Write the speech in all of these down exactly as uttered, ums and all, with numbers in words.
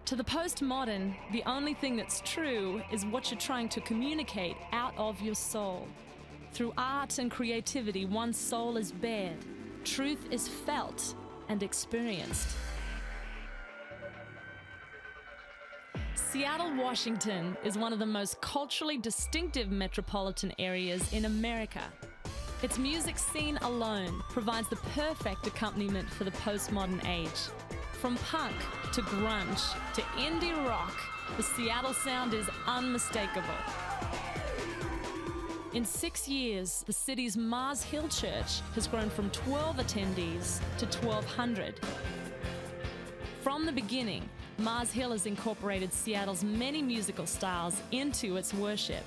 To the postmodern, the only thing that's true is what you're trying to communicate out of your soul. Through art and creativity, one's soul is bared. Truth is felt and experienced. Seattle, Washington is one of the most culturally distinctive metropolitan areas in America. Its music scene alone provides the perfect accompaniment for the postmodern age. From punk to grunge to indie rock, the Seattle sound is unmistakable. In six years, the city's Mars Hill Church has grown from twelve attendees to twelve hundred. From the beginning, Mars Hill has incorporated Seattle's many musical styles into its worship.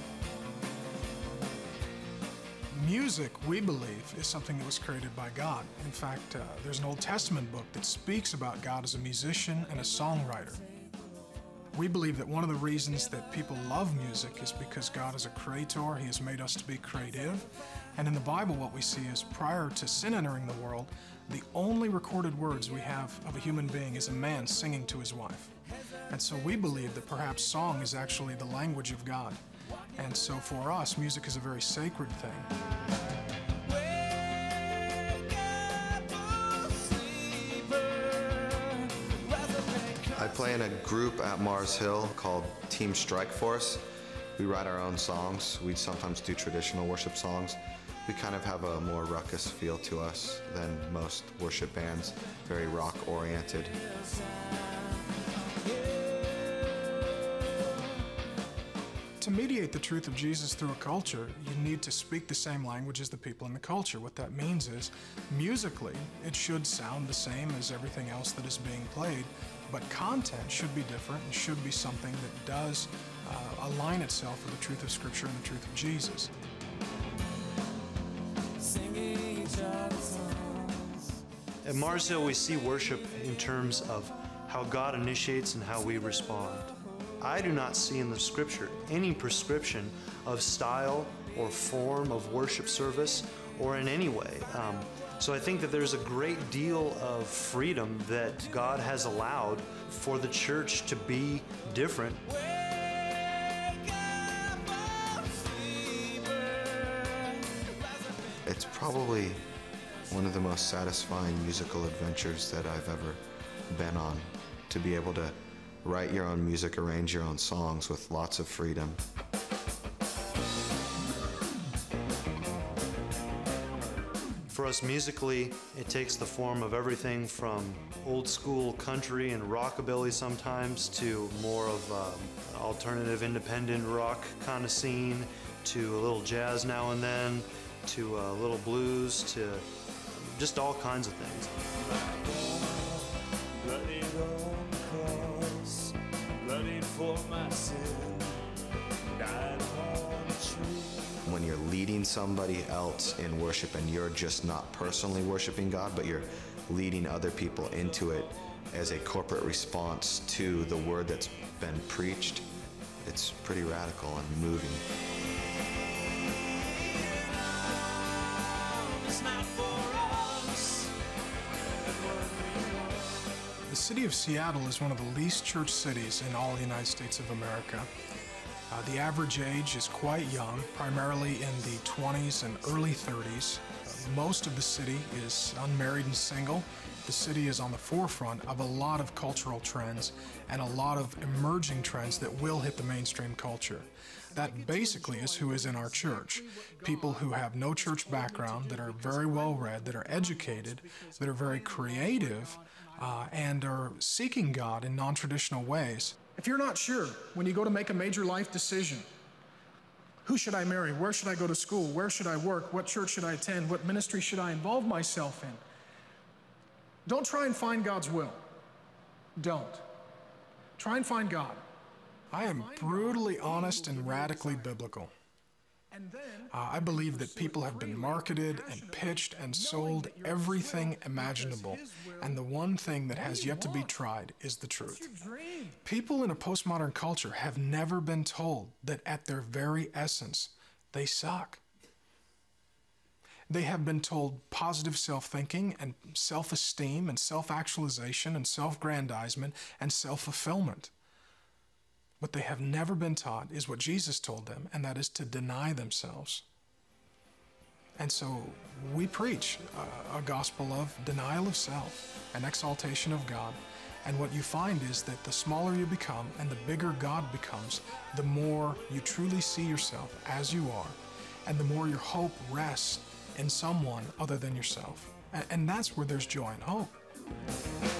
Music, we believe, is something that was created by God. In fact, uh, there's an Old Testament book that speaks about God as a musician and a songwriter. We believe that one of the reasons that people love music is because God is a creator. He has made us to be creative. And in the Bible, what we see is prior to sin entering the world, the only recorded words we have of a human being is a man singing to his wife. And so we believe that perhaps song is actually the language of God. And so for us, music is a very sacred thing. I play in a group at Mars Hill called Team Strike Force. We write our own songs. We sometimes do traditional worship songs. We kind of have a more ruckus feel to us than most worship bands, very rock-oriented. To mediate the truth of Jesus through a culture, you need to speak the same language as the people in the culture. What that means is, musically, it should sound the same as everything else that is being played, but content should be different and should be something that does uh, align itself with the truth of Scripture and the truth of Jesus. At Mars Hill, we see worship in terms of how God initiates and how we respond. I do not see in the Scripture any prescription of style or form of worship service or in any way. Um, so I think that there's a great deal of freedom that God has allowed for the church to be different. It's probably one of the most satisfying musical adventures that I've ever been on, to be able to write your own music, arrange your own songs with lots of freedom. For us musically, it takes the form of everything from old school country and rockabilly sometimes to more of um, an alternative independent rock kind of scene, to a little jazz now and then, to a little blues, to just all kinds of things. When you're leading somebody else in worship and you're just not personally worshiping God, but you're leading other people into it as a corporate response to the word that's been preached, it's pretty radical and moving. The city of Seattle is one of the least church cities in all the United States of America. Uh, the average age is quite young, primarily in the twenties and early thirties. Uh, most of the city is unmarried and single. The city is on the forefront of a lot of cultural trends and a lot of emerging trends that will hit the mainstream culture. That basically is who is in our church. People who have no church background, that are very well read, that are educated, that are very creative, uh, and are seeking God in non-traditional ways. If you're not sure when you go to make a major life decision, who should I marry? Where should I go to school? Where should I work? What church should I attend? What ministry should I involve myself in? Don't try and find God's will. Don't. Try and find God. I am brutally honest and radically biblical. Uh, I believe that people have been marketed and pitched and sold everything imaginable, and the one thing that has yet to be tried is the truth. People in a postmodern culture have never been told that at their very essence, they suck. They have been told positive self-thinking and self-esteem and self-actualization and self-grandizement and self-fulfillment. What they have never been taught is what Jesus told them, and that is to deny themselves. And so we preach a, a gospel of denial of self and exaltation of God. And what you find is that the smaller you become and the bigger God becomes, the more you truly see yourself as you are, and the more your hope rests in someone other than yourself. And, and that's where there's joy and hope.